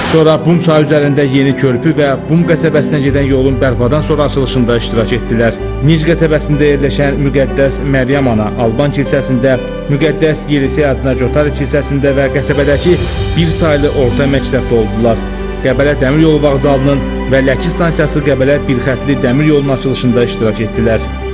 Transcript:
Sonra Bum çayı üzərində yeni körpü və Bum qəsəbəsinə gedən yolun bərpadan sonra açılışında iştirak etdilər. Nic qəsəbəsində yerləşən Müqəddəs Məryəm Ana Alban kilsəsində, Müqəddəs Yelisey adına Cotari kilsəsində və qəsəbədəki bir saylı orta məktəbdə oldular. Qəbələ Dəmir yolu vağzalının və Ləki stansiyası Qəbələ bir xətli dəmir yolunun açılışında iştirak etdilər.